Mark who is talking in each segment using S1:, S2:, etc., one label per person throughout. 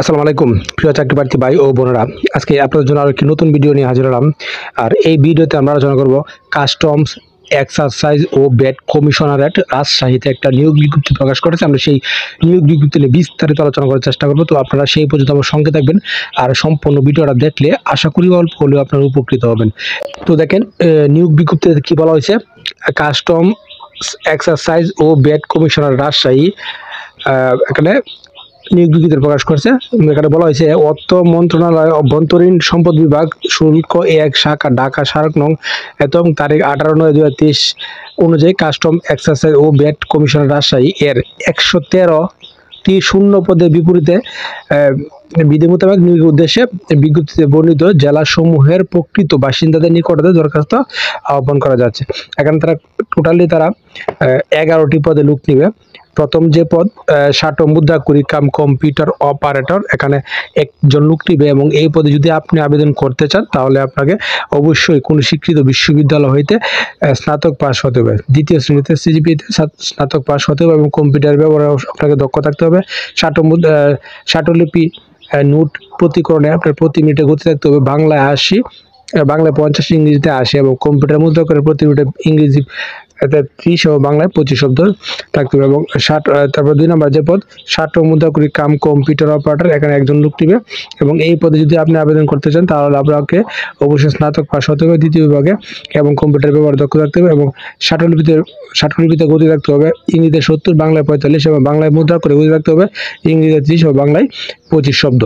S1: আসসালামু আলাইকুম প্রিয় চাকরি প্রার্থী ভাই ও বোনেরা, আজকে আপনাদের জন্য আরো একটি নতুন ভিডিও নিয়ে হাজির হলাম। আর এই ভিডিওতে আমরা আলোচনা করব কাস্টমস এক্সারসাইজ ও ভ্যাট কমিশনারেট রাজশাহীতে একটা নিয়োগ বিজ্ঞপ্তি প্রকাশ করেছে। আমরা সেই নিয়োগ বিজ্ঞপ্তি নিয়ে বিস্তারিত আলোচনা করার চেষ্টা করব। তো আপনারা সেই পর্যন্ত আমার সঙ্গে থাকবেন আর সম্পূর্ণ ভিডিওটা দেখলে আশা করি অল্প হলেও আপনারা উপকৃত হবেন। তো দেখেন, নিয়োগ বিজ্ঞপ্তিতে কি বলা হয়েছে, কাস্টম এক্সারসাইজ ও ভ্যাট কমিশনার রাজশাহী এখানে নিয়োগ বিজ্ঞপ্তি প্রকাশ করেছে। এখানে বলা হয়েছে অর্থ মন্ত্রণালয় অভ্যন্তরীণ সম্পদ বিভাগ শুল্ক ১ শাখা ঢাকা স্মারক নং এবং তারিখ ১৮/৯/২০২৩ অনুযায়ী কাস্টম এক্সারসাইজ ও ভ্যাট কমিশনার রাজশাহী এর ১১৩টি শূন্য পদের বিপরীতে বিধি মোতাবেক নিয়োগের উদ্দেশ্যে বিজ্ঞপ্তিতে বর্ণিত জেলাসমূহের প্রকৃত বাসিন্দাদের নিকটে দরখাস্ত আহ্বান করা যাচ্ছে। এখানে তারা ১১টি পদে লোক নিবে। প্রথম যে পদ ষাটো মুদ্রাক্ষরিক কাম কম্পিউটার অপারেটর, এখানে একজন লোক নিবে এবং এই পদে যদি আপনি আবেদন করতে চান তাহলে আপনাকে অবশ্যই কোনো স্বীকৃত বিশ্ববিদ্যালয় হইতে স্নাতক পাস হতে হবে। দ্বিতীয় শ্রেণীতে সিজিপিতে স্নাতক পাস হতে হবে এবং কম্পিউটার ব্যবহারে আপনাকে দক্ষ থাকতে হবে। ষাটোলিপি নোট প্রতিকরণে আপনার প্রতি মিনিটে গতি থাকতে হবে বাংলায় ৮০, বাংলায় ৫০, ইংরেজিতে ৮০ এবং কম্পিউটার মুদ্রা করে প্রতি মিনিটে ইংরেজি ৩০ ও বাংলায় ২৫ শব্দ থাকতে হবে। এবং তারপর ২ নম্বর যে পদ ষাট মুদ্রাক্ষরিক কাম কম্পিউটার অপারেটর, এখানে একজন লোক নিবে এবং এই পদে যদি আপনি আবেদন করতে চান তাহলে আপনাকে অবশ্যই স্নাতক পাস হতে হবে দ্বিতীয় বিভাগে এবং কম্পিউটার ব্যবহার দক্ষ থাকতে হবে এবং ষাটলিপিতে গতি থাকতে হবে ইংরেজিতে ৭০, বাংলায় ৪৫ এবং বাংলায় মুদ্রা করে গতি থাকতে হবে ইংরেজিতে ৩০ ও বাংলায় ২৫ শব্দ।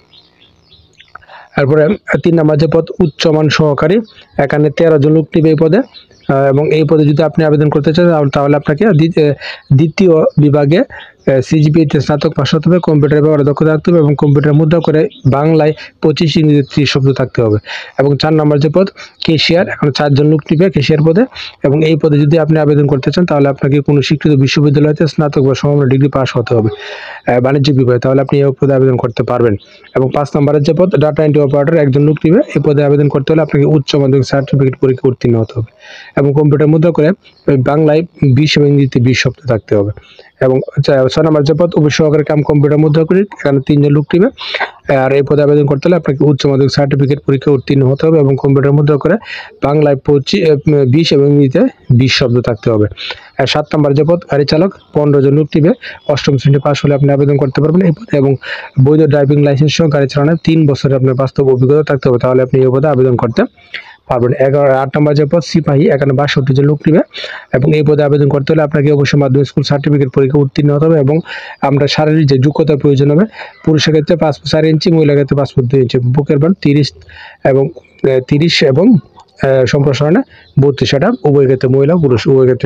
S1: তারপরে ৩ নম্বর যে পদ উচ্চমান সহকারী, এখানে ১৩ জন লোক নিবে এই পদে এবং এই পদে যদি আপনি আবেদন করতে চান তাহলে আপনাকে দ্বিতীয় বিভাগে সিজিপিতে স্নাতক পাস হতে হবে, কম্পিউটার ব্যবহারে দক্ষতা থাকতে হবে এবং কম্পিউটার মুদ্রা করে বাংলায় ২৫, ইংরেজি ৩০ শব্দ থাকতে হবে। এবং ৪ নম্বর যে পদ ক্যাশিয়ার, এখন ৪ জন লোক নিবে ক্যাশিয়ার পদে এবং এই পদে যদি আপনি আবেদন করতে চান তাহলে আপনাকে কোনো স্বীকৃত বিশ্ববিদ্যালয়তে স্নাতক বা সমমান ডিগ্রি পাস হতে হবে বাণিজ্যিক বিভাগে, তাহলে আপনি এই পদে আবেদন করতে পারবেন। এবং ৫ নম্বরের যে পদ ডাটা এন্ট্রি অপারেটর, একজন লোক নিবে এই পদে আবেদন করতে হলে আপনাকে উচ্চ মাধ্যমিক সার্টিফিকেট পরীক্ষা উত্তীর্ণ হতে হবে এবং কম্পিউটার মুদ্রা করে বাংলায় ২০ এবং ইংরেজিতে ২০ শব্দ থাকতে হবে। এবং ৬ নম্বর যে পদ উপসহকারী কাম কম্পিউটার মুদ্রা করি, এখানে ৩ জন লোক নিবে আর এই পদে আবেদন করতে হলে আপনাকে উচ্চ মাধ্যমিক সার্টিফিকেট পরীক্ষা উত্তীর্ণ হতে হবে এবং কম্পিউটার মুদ্রা করে বাংলায় ২০ এবং ইংরেজিতে ২০ শব্দ থাকতে হবে। ৭ নম্বর যে পদ গাড়ি চালক, ১৫ জন লোক নিবে, অষ্টম শ্রেণী পাস হলে আপনি আবেদন করতে পারবেন এই পদে এবং বৈধ ড্রাইভিং লাইসেন্স সহ গাড়ি চালানোর ৩ বছরের আপনার বাস্তব অভিজ্ঞতা থাকতে হবে, তাহলে আপনি এই পদে আবেদন করতে পারবেন। ৮ নম্বর যে পদ সিপাহী, এখানে ৬২ জন লোক নিবে এবং এই পদে আবেদন করতে হলে আপনাকে অবশ্যই মাধ্যমিক স্কুল সার্টিফিকেট পরীক্ষা উত্তীর্ণ হতে হবে এবং আমরা শারীরিক যে যোগ্যতার প্রয়োজন হবে, পুরুষের ক্ষেত্রে ৫ ফুট ৪ ইঞ্চি, মহিলার ক্ষেত্রে ৫ ফুট ২ ইঞ্চি, বুকের মান ৩০ এবং সম্প্রসারণে ৩২, সেটা উভয় ক্ষেত্রে মহিলা পুরুষ উভয় ক্ষেত্রে।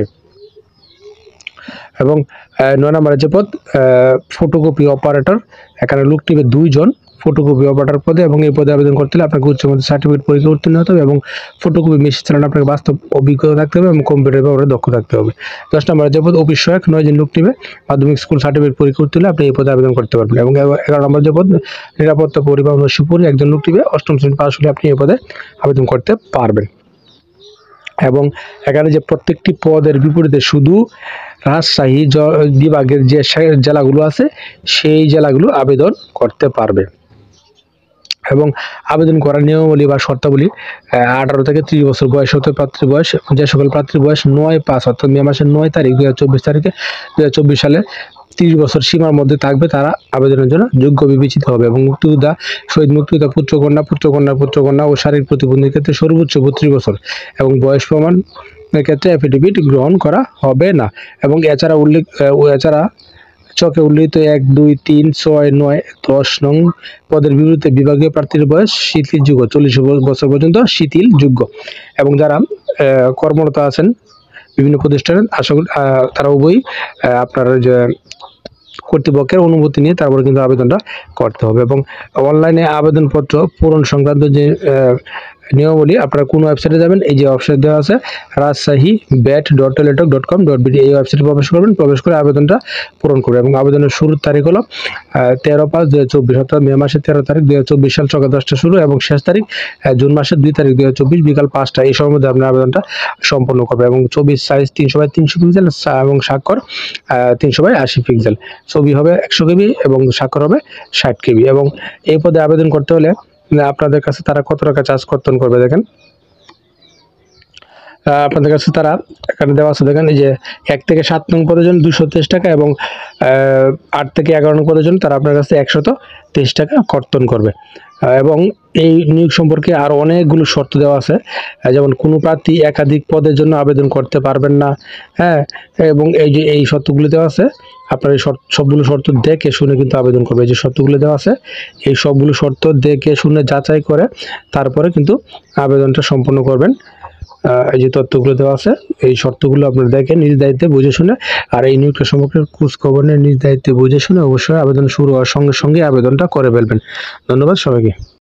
S1: এবং ৯ নম্বরের যে পদ ফটোকপি অপারেটর, এখানে লোক নিবে ২ জন ফটোকপি অপারেটর পদে এবং এই পদে আবেদন করতে হলে আপনাকে উচ্চ মাধ্যমিক সার্টিফিকেট পরীক্ষা উত্তীর্ণ হতে হবে এবং ফটোকপি মেশিন চালানো আপনাকে বাস্তব অভিজ্ঞতা থাকতে হবে এবং কম্পিউটার ব্যবহারে দক্ষ থাকতে হবে। ১০ নম্বরের যে পদ অফিস সহায়ক, ৯ জন লোক নিবে, মাধ্যমিক স্কুল সার্টিফিকেট পরীক্ষা উত্তীর্ণ হলে আপনি এই পদে আবেদন করতে পারবেন। এবং ১১ নম্বর যে পদ নিরাপত্তা পরিবহন ও সুপুরি, একজন লোক নিবে, অষ্টম শ্রেণী পাস হলে আপনি এই পদে আবেদন করতে পারবেন। এবং এখানে যে প্রত্যেকটি পদের বিপরীতে শুধু রাজশাহী বিভাগের যে জেলাগুলো আছে সেই জেলাগুলো আবেদন করতে পারবে। এবং আবেদন করার নিয়মাবলী বা শর্তাবলী ১৮ থেকে ৩০ বছর বয়স হতে প্রার্থীর বয়স, যে সকল প্রার্থীর বয়স ৯/৫ অর্থাৎ মে মাসের ৯ তারিখ ২০২৪ তারিখে ২০২৪ সালে ৩০ বছর সীমার মধ্যে থাকবে তারা আবেদনের জন্য যোগ্য বিবেচিত হবে। এবং মুক্তিযোদ্ধা, শহীদ মুক্তিযোদ্ধা পুত্রকন্যা ও শারীরিক প্রতিবন্ধীর ক্ষেত্রে সর্বোচ্চ ৩২ বছর এবং বয়স প্রমাণের ক্ষেত্রে অ্যাফিডেভিট গ্রহণ করা হবে না। এবং এছাড়া চকে উল্লিখিত ১, ২, ৩, ৬, ৯, ১০ নং পদের বিপরীতে বিভাগীয় প্রার্থীর বয়স শিথিলযোগ্য ৪০ বছর পর্যন্ত শিথিলযোগ্য। এবং যারা কর্মরত আছেন বিভিন্ন প্রতিষ্ঠানে আশা করি তারা উভয়ই আপনার যে কর্তৃপক্ষের অনুমতি নিয়ে তারপরে কিন্তু আবেদনটা করতে হবে। এবং অনলাইনে আবেদনপত্র পূরণ সংক্রান্ত যে নিয়মাবলী আপনারা কোন ওয়েবসাইটে যাবেন, এই যে ওয়েবসাইট দেওয়া আছে rajshahi.teletalk.com.bd, এই ওয়েবসাইটে প্রবেশ করবেন। প্রবেশ করে আবেদনটা পূরণ করবেন এবং আবেদনের শুরুর তারিখ হলো 13/5/2024, অর্থাৎ মে মাসের 13 তারিখ 2024 সাল সকাল 10টা শুরু, এবং শেষ তারিখ জুন মাসের 2 তারিখ 2024 বিকাল 5টা। এই সময়ের মধ্যে আপনার আবেদনটা সম্পন্ন করবে এবং ছবি সাইজ 300x300 পিক্সেল এবং স্বাক্ষর 300x80 পিক্সেল। ছবি হবে 100 কেবি এবং স্বাক্ষর হবে 60 কেবি। এবং এই পদে আবেদন করতে হলে আপনাদের কাছে তারা কত টাকা চার্জ কর্তন করবে দেখেন। আপনাদের কাছে তারা এখানে দেওয়া আছে দেখেন, এই যে 1 থেকে 7 নং পদের জন্য 223 টাকা এবং 8 থেকে 11 নং পদের জন্য তারা আপনার কাছে 123 টাকা কর্তন করবে। এবং এই নিয়োগ সম্পর্কে আরও অনেকগুলো শর্ত দেওয়া আছে, যেমন কোনো প্রার্থী একাধিক পদের জন্য আবেদন করতে পারবেন না, হ্যাঁ। এবং এই যে এই শর্তগুলো দেওয়া আছে, আপনার এই সবগুলো শর্ত দেখে শুনে কিন্তু আবেদন করবে। এই যে শর্তগুলো দেওয়া আছে, এই সবগুলো শর্ত দেখে শুনে যাচাই করে তারপরে কিন্তু আবেদনটা সম্পন্ন করবেন। এই যে তথ্যগুলো দেওয়া আছে, এই শর্তগুলো আপনারা দেখেন নিজ দায়িত্বে বুঝে শুনে, আর এই নিয়োগটা সম্পর্কে খোঁজ খবর নিয়ে নিজ দায়িত্বে বুঝে শুনে অবশ্যই আবেদন শুরু হওয়ার সঙ্গে সঙ্গে আবেদনটা করে ফেলবেন। ধন্যবাদ সবাইকে।